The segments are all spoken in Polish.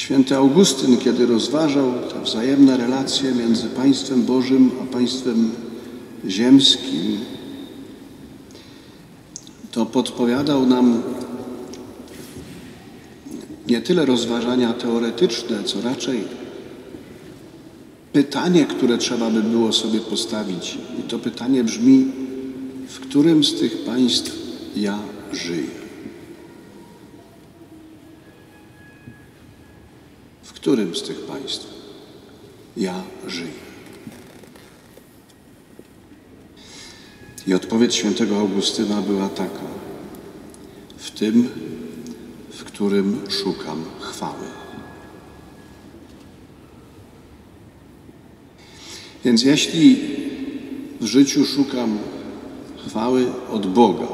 Święty Augustyn, kiedy rozważał te wzajemne relacje między państwem Bożym a państwem ziemskim, to podpowiadał nam nie tyle rozważania teoretyczne, co raczej pytanie, które trzeba by było sobie postawić. I to pytanie brzmi: w którym z tych państw ja żyję? W którym z tych państw ja żyję? I odpowiedź świętego Augustyna była taka: w tym, w którym szukam chwały. Więc jeśli w życiu szukam chwały od Boga,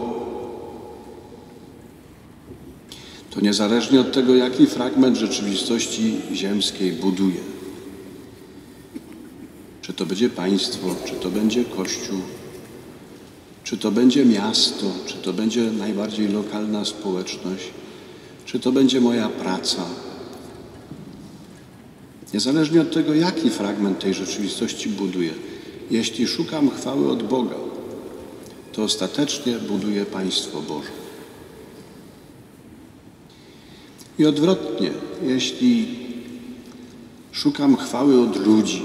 to niezależnie od tego, jaki fragment rzeczywistości ziemskiej buduję, czy to będzie państwo, czy to będzie Kościół, czy to będzie miasto, czy to będzie najbardziej lokalna społeczność, czy to będzie moja praca. Niezależnie od tego, jaki fragment tej rzeczywistości buduję, jeśli szukam chwały od Boga, to ostatecznie buduję państwo Boże. I odwrotnie, jeśli szukam chwały od ludzi,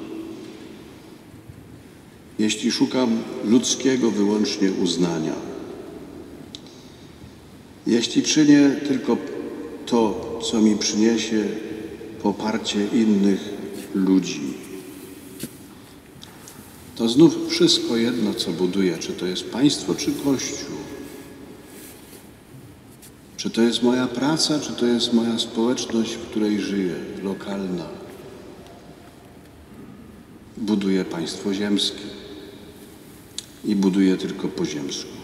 jeśli szukam ludzkiego wyłącznie uznania, jeśli czynię tylko to, co mi przyniesie poparcie innych ludzi, to znów wszystko jedno, co buduję, czy to jest państwo, czy Kościół, czy to jest moja praca, czy to jest moja społeczność, w której żyję, lokalna, buduję państwo ziemskie i buduję tylko po ziemsku.